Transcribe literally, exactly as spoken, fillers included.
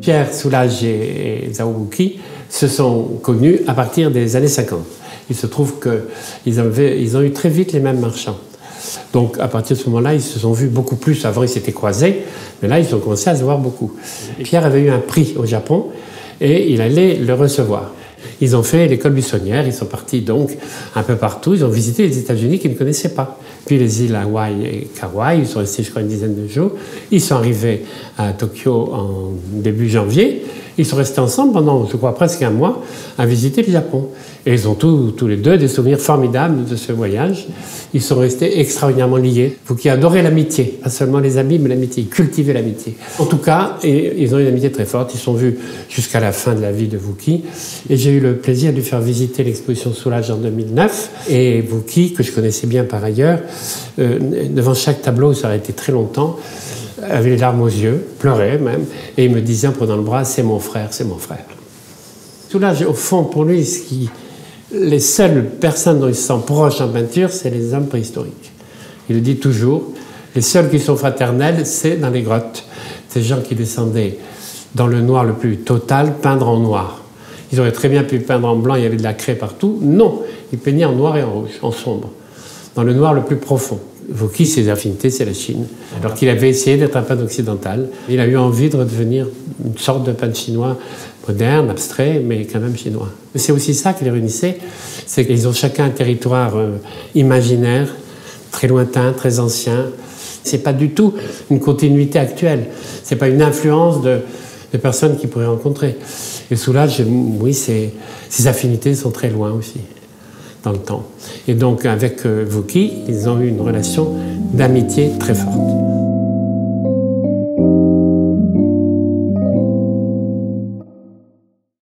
Pierre Soulages et, et Zhao Wuqi se sont connus à partir des années cinquante. Il se trouve qu'ils avaient, ils ont eu très vite les mêmes marchands. Donc à partir de ce moment-là, ils se sont vus beaucoup plus. Avant, ils s'étaient croisés, mais là, ils ont commencé à se voir beaucoup. Pierre avait eu un prix au Japon et il allait le recevoir. Ils ont fait l'école buissonnière, ils sont partis donc un peu partout, ils ont visité les États-Unis qu'ils ne connaissaient pas. Puis les îles Hawaï et Kauai, ils sont restés je crois une dizaine de jours. Ils sont arrivés à Tokyo en début janvier. Ils sont restés ensemble pendant, je crois, presque un mois à visiter le Japon. Et ils ont tous, tous les deux des souvenirs formidables de ce voyage. Ils sont restés extraordinairement liés. Vous qui adorez l'amitié, pas seulement les amis, mais l'amitié, cultiver l'amitié. En tout cas, et, ils ont une amitié très forte. Ils sont vus jusqu'à la fin de la vie de Wuqi. Et j'ai eu le plaisir de lui faire visiter l'exposition Soulages en deux mille neuf. Et Wuqi, que je connaissais bien par ailleurs, euh, devant chaque tableau, ça a été très longtemps, avait les larmes aux yeux, pleurait même, et il me disait en prenant le bras, c'est mon frère, c'est mon frère. Soulages, au fond, pour lui, ce qui, les seules personnes dont il se sent proche en peinture, c'est les hommes préhistoriques. Il le dit toujours, les seuls qui sont fraternels, c'est dans les grottes. Ces gens qui descendaient dans le noir le plus total, peindre en noir. Ils auraient très bien pu peindre en blanc, il y avait de la craie partout. Non, ils peignaient en noir et en rouge, en sombre, dans le noir le plus profond. Wuqi, ses affinités, c'est la Chine. Alors qu'il avait essayé d'être un peintre occidental. Il a eu envie de redevenir une sorte de peintre chinois moderne, abstrait, mais quand même chinois. C'est aussi ça qui les réunissait, c'est qu'ils ont chacun un territoire euh, imaginaire, très lointain, très ancien. C'est pas du tout une continuité actuelle. C'est pas une influence de, de personnes qu'ils pourraient rencontrer. Et Soulages, oui, ses, ses affinités sont très loin aussi, dans le temps. Et donc, avec euh, Wuqi, ils ont eu une relation d'amitié très forte.